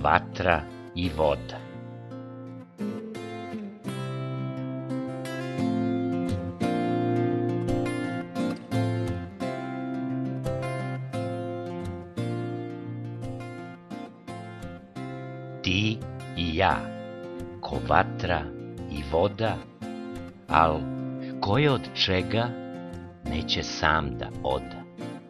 vatra i voda. Ti i ja, ko vatra i voda, al ko je od čega neće sam da oda.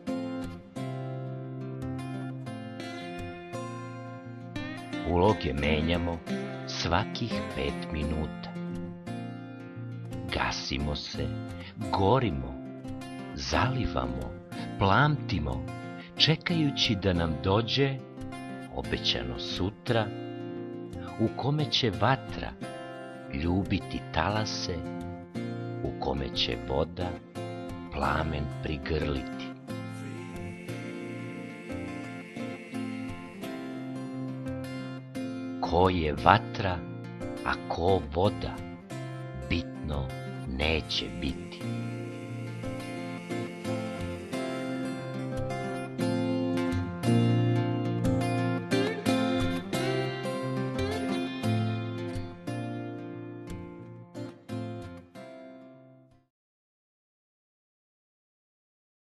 Uloge menjamo svakih 5 minuta. Gasimo se, gorimo, zalivamo, plamtimo, čekajući da nam dođe obećano sutra, u kome će vatra ljubiti talase, u kome će voda plamen prigrliti. Ko je vatra, a ko voda, bitno neće biti.